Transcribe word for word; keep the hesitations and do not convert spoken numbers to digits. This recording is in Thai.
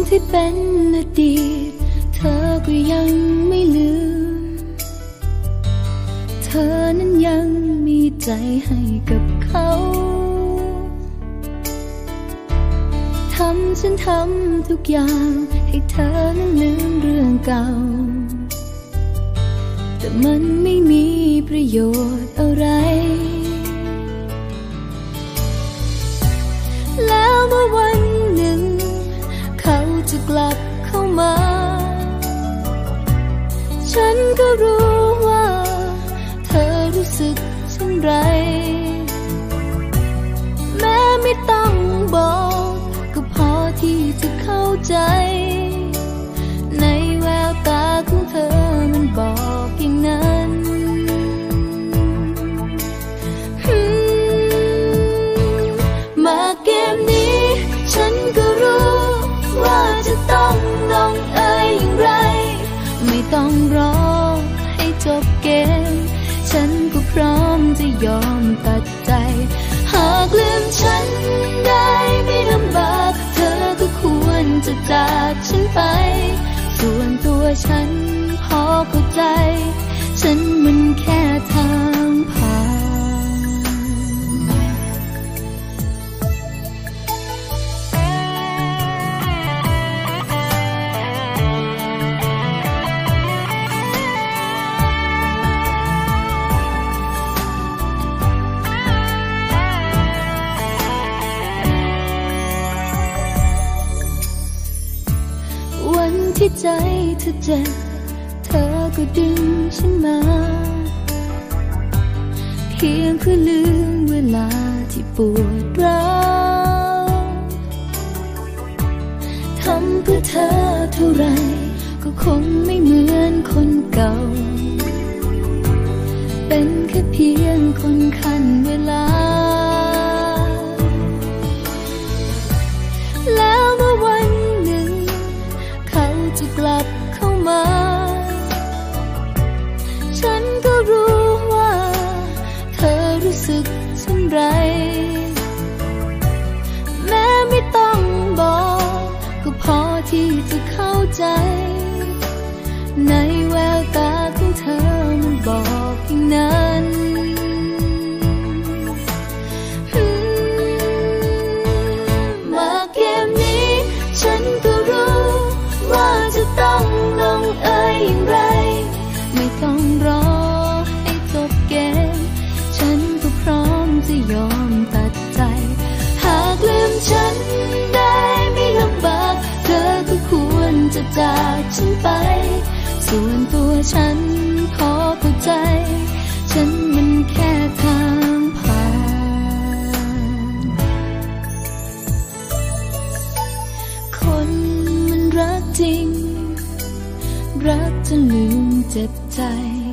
ที่เป็นอดีตเธอก็ยังไม่ลืมเธอนั้นยังมีใจให้กับเขาทำฉันทำทุกอย่างให้เธอนั้นลืมเรื่องเก่าแต่มันไม่มีประโยชน์อะไรแล้วเมื่อวันหนึ่งเขาจะกลับเข้ามาฉันก็รู้ว่าเธอรู้สึกเช่นไรแม้ไม่ต้องบอกก็พอที่จะเข้าใจในแววตาของเธอมันบอกอย่างนั้นมาเกมนี้ฉันก็รู้ว่าจะต้องลงเอยอย่างไรไม่ต้องรอให้จบเกมฉันก็พร้อมจะยอมตัดใจหากลืมฉันได้ไม่ลำบากเธอก็ควรจะจากฉันไปส่วนตัวฉันพอเข้าใจฉันมันแค่ทางผ่านที่ใจเธอเจ็บเธอก็ดึงฉันมาเพียงเพื่อลืมเวลาที่ปวดร้าวทำเพื่อเธอเท่าไรก็คงไม่เหมือนคนเก่าเป็นแค่เพียงคนขั้นเวลาแล้วเมื่อวันจะกลับเข้ามาฉันก็รู้ว่าเธอรู้สึกเช่นไรแม้ไม่ต้องบอกก็พอที่จะเข้าใจในแววตาของเธอมันบอกอย่างนั้นมาเกมนี้ฉันก็รู้ว่าจะต้องลงเอยอย่างไรไม่ต้องรอให้จบเกมฉันก็พร้อมจะยอมตัดใจหากลืมฉันได้ไม่ลำบากเธอก็ควรจะจากฉันไปส่วนตัวฉันพอเข้าใจฉันมันแค่ทางผ่านคนรักจริงรักจนลืมเจ็บใจ